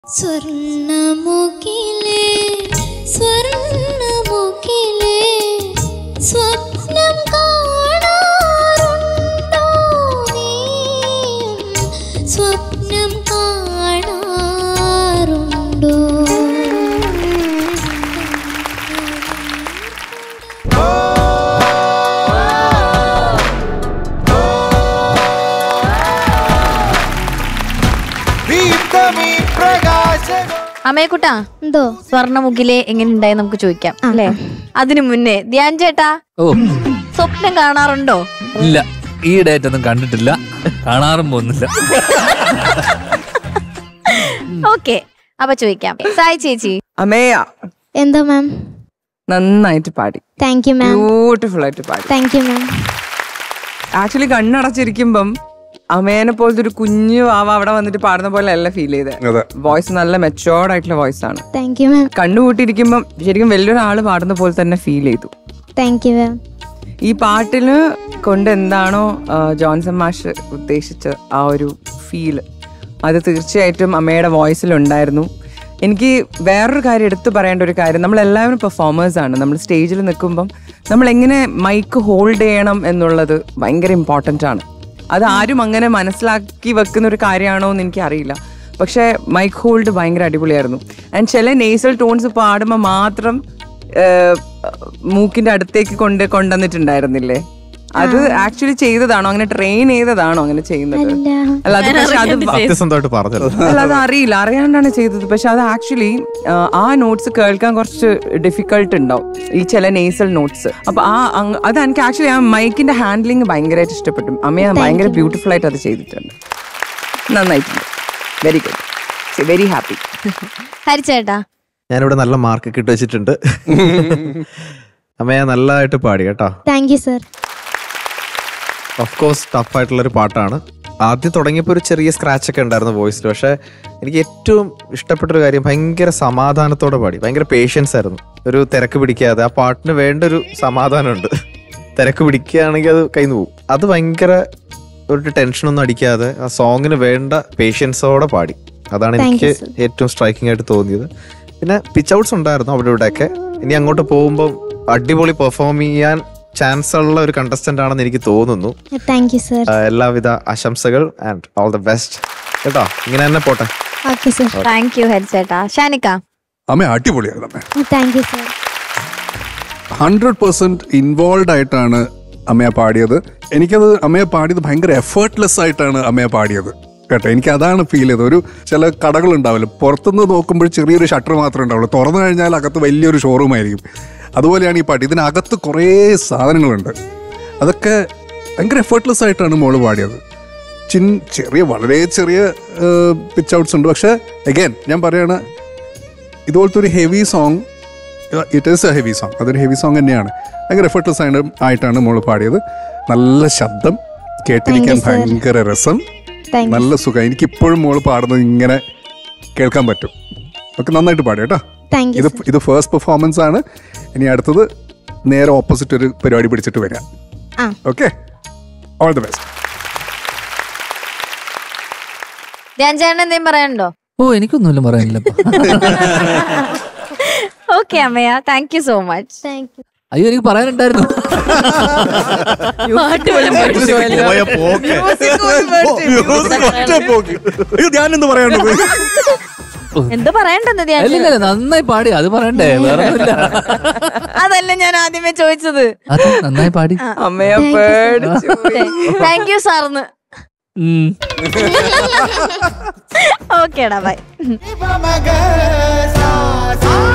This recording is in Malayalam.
സ്വർണ്ണമുകിലേ സ്വർണ്ണമുകിലേ സ്വപ്നം കാണാറുണ്ടോ നീ സ്വപ്നം കാണാറുണ്ടോ അമ്മേക്കുട്ടാ എന്തോ സ്വർണ്ണമുഖിലെ എങ്ങനെ ഉണ്ടായി നമുക്ക് ചോദിക്കാം അല്ലേ? അതിനു മുന്നേ ധ്യാൻ ചേട്ടാ സ്വപ്നം കാണാറുണ്ടോ? ഇല്ല, ഈ ഡേറ്റ് ഒന്നും കണ്ടിട്ടില്ല, കാണാറും പോകുന്നില്ല. ഓക്കെ, അപ്പൊ ചോദിക്കാം. സായി ചേച്ചി. അമേയ എന്താ മാം? നന്നായിട്ട് പാടി. Thank you ma'am. ബ്യൂട്ടിഫുൾ ആയിട്ട് പാടി. Thank you ma'am. ആക്ച്വലി കണ്ണടച്ചിരിക്കുമ്പം അമേനെ പോലത്തെ ഒരു കുഞ്ഞു വാവ അവിടെ വന്നിട്ട് പാടുന്ന പോലെ അല്ല ഫീൽ ചെയ്തത്. വോയിസ് നല്ല മെച്ചോർഡ് ആയിട്ടുള്ള വോയിസ് ആണ്. താങ്ക് യു മാം. കണ്ണുകൂട്ടിയിരിക്കുമ്പം ശരിക്കും വലിയൊരാള് പാടുന്ന പോലെ തന്നെ ഫീൽ ചെയ്തു. Thank you ma'am. ഈ പാട്ടിന് കൊണ്ട് എന്താണോ ജോൺസൺ മാഷ് ഉദ്ദേശിച്ച ആ ഒരു ഫീല്, അത് തീർച്ചയായിട്ടും അമ്മയുടെ വോയിസിലുണ്ടായിരുന്നു. എനിക്ക് വേറൊരു കാര്യം എടുത്തു പറയേണ്ട ഒരു കാര്യം, നമ്മളെല്ലാവരും പെർഫോമേഴ്സാണ്. നമ്മൾ സ്റ്റേജിൽ നിൽക്കുമ്പം നമ്മൾ എങ്ങനെ മൈക്ക് ഹോൾഡ് ചെയ്യണം എന്നുള്ളത് ഭയങ്കര ഇമ്പോർട്ടൻ്റ് ആണ്. അത് ആരും അങ്ങനെ മനസ്സിലാക്കി വെക്കുന്ന ഒരു കാര്യമാണോ എന്ന് എനിക്കറിയില്ല. പക്ഷേ മൈക്ക് ഹോൾഡ് ഭയങ്കര അടിപൊളിയായിരുന്നു. ആൻഡ് ചില നേസൽ ടോൺസ് പാടുമ്പോൾ മാത്രം മൂക്കിന്റെ അടുത്തേക്ക് കൊണ്ടുവന്നിട്ടുണ്ടായിരുന്നില്ലേ? അത് ആക്ച്വലി ചെയ്തതാണോ, അങ്ങനെ ട്രെയിൻ ചെയ്തതാണോ അങ്ങനെ ചെയ്യുന്നത്? അല്ല, അത് പക്ഷെ അത് അറിയില്ല, അറിയാണ്ടാണ് ചെയ്തത്. പക്ഷെ അത് ആക്ച്വലി ആ നോട്ട്സ് കേൾക്കാൻ കുറച്ച് ഡിഫിക്കൾട്ട് ഉണ്ടാവും, ഈ ചില നേസൽ നോട്ട്സ്. അപ്പൊ അത് എനിക്ക് ആക്ച്വലി ആ മൈക്കിന്റെ ഹാൻഡ്ലിങ് ഭയങ്കരമായിട്ട് ഇഷ്ടപ്പെട്ടു. അമ്മയെ ഭയങ്കര ബ്യൂട്ടിഫുൾ ആയിട്ട് അത് ചെയ്തിട്ടുണ്ട്. നന്നായിട്ടുണ്ട്. Very good, very happy. ഹരിച്ചേട്ടാ. ഞാനിവിടെ നല്ല മാർക്ക് കിട്ടി വെച്ചിട്ടുണ്ട്. അമ്മയെ നല്ലതായിട്ട് പാടി കേട്ടോ. Thank you sir. Of course tough ആയിട്ടുള്ളൊരു പാട്ടാണ്. ആദ്യം തുടങ്ങിയപ്പോൾ ഒരു ചെറിയ സ്ക്രാച്ച് ഒക്കെ ഉണ്ടായിരുന്നു വോയിസിൽ. പക്ഷെ എനിക്ക് ഏറ്റവും ഇഷ്ടപ്പെട്ടൊരു കാര്യം, ഭയങ്കര സമാധാനത്തോടെ പാടി. ഭയങ്കര പേഷ്യൻസ് ആയിരുന്നു. ഒരു തിരക്ക് പിടിക്കാതെ, ആ പാട്ടിന് വേണ്ട ഒരു സമാധാനമുണ്ട്. തിരക്ക് പിടിക്കുകയാണെങ്കിൽ അത് കയ്യിൽ നിന്ന് പോകും. അത് ഭയങ്കര ഒരു ടെൻഷനൊന്നും അടിക്കാതെ ആ സോങ്ങിന് വേണ്ട പേഷ്യൻസോടെ പാടി. അതാണ് എനിക്ക് ഏറ്റവും സ്ട്രൈക്കിംഗ് ആയിട്ട് തോന്നിയത്. പിന്നെ പിച്ച് ഔട്ട്സ് ഉണ്ടായിരുന്നു അവിടെ ഇവിടെയൊക്കെ. ഇനി അങ്ങോട്ട് പോകുമ്പോൾ അടിപൊളി പെർഫോം ചെയ്യാൻ ചാൻസ് ഉള്ള ഒരു കണ്ടസ്റ്റന്റ് ആണെന്ന് എനിക്ക് തോന്നുന്നു. Thank you sir. എല്ലാവിധ ആശംസകൾ ആൻഡ് ഓൾ ദ ബെസ്റ്റ് കേട്ടോ. ഇങ്ങനെ തന്നെ പോട്ടെ. Okay sir. താങ്ക് യു ഹരിച്ചേട്ടാ. ഷാനിക്ക. അമ്മ അടിപൊളിയായിരുന്നു. Thank you sir. 100% ഇൻവോൾവ് ആയിട്ടാണ് അമ്മയെ പാടിയത്. എനിക്കത് അമ്മയെ പാടിയത് ഭയങ്കര എഫേർട്ട്ലെസ് ആയിട്ടാണ് അമ്മയെ പാടിയത് കേട്ടോ. എനിക്ക് അതാണ് ഫീൽ ചെയ്തത്. ഒരു ചില കടകളുണ്ടാവില്ല, പുറത്തുനിന്ന് നോക്കുമ്പോൾ ചെറിയൊരു ഷട്ടർ മാത്രമേ ഉണ്ടാവുള്ളൂ, തുറന്നു കഴിഞ്ഞാൽ അകത്ത് വലിയൊരു ഷോറൂം ആയിരിക്കും. അതുപോലെയാണ് ഈ പാട്ട്. ഇതിനകത്ത് കുറേ സാധനങ്ങളുണ്ട്. അതൊക്കെ ഭയങ്കര എഫേർട്ട്ലെസ് ആയിട്ടാണ് മോള് പാടിയത്. വളരെ ചെറിയ പിച്ച് ഔട്ട്സ് ഉണ്ട്. പക്ഷേ അഗൈൻ ഞാൻ പറയാണ്, ഇതുപോലത്തെ ഒരു heavy song, it is a heavy song, അതൊരു ഹെവി സോങ് തന്നെയാണ്. ഭയങ്കര എഫേർട്ട്ലെസ് ആയിട്ടാണ് മോള് പാടിയത്. നല്ല ശബ്ദം, കേട്ടിരിക്കാൻ ഭയങ്കര രസം, നല്ല സുഖം. എനിക്കിപ്പോഴും മോള് പാടുന്നത് ഇങ്ങനെ കേൾക്കാൻ പറ്റും. ഒക്കെ നന്നായിട്ട് പാടി കേട്ടോ. ഇത് ഫസ്റ്റ് പെർഫോമൻസ് ആണ്. ഇനി അടുത്തത് നേരെ ഓപ്പോസിറ്റ് ഒരു പരിപാടി പിടിച്ചിട്ട് വരാം. Okay, all the best. Dhyan ചേട്ടൻ എന്തെങ്കിലും പറയാനുണ്ടോ? ഓ, എനിക്കൊന്നുമില്ല പറയാനില്ല. ഓക്കെ അമ്മയ, thank you so much. Thank you. അയ്യോ, എനിക്ക് പറയാനുണ്ടായിരുന്നു. ഞാനെന്ത് പറയാനുള്ളത്? എന്ത് പറയണ്ടെന്ന് ധ്യാൻ? അല്ലല്ല, നന്നായി പാടി, അത് പറയണ്ടേ? വേറെ അതല്ല ഞാൻ ആദ്യമേ ചോദിച്ചത്. അത് നന്നായി പാടി. അമ്മയെ പേടിച്ചു. താങ്ക് യു സാറിന്. ഓക്കേടാ, ബൈ.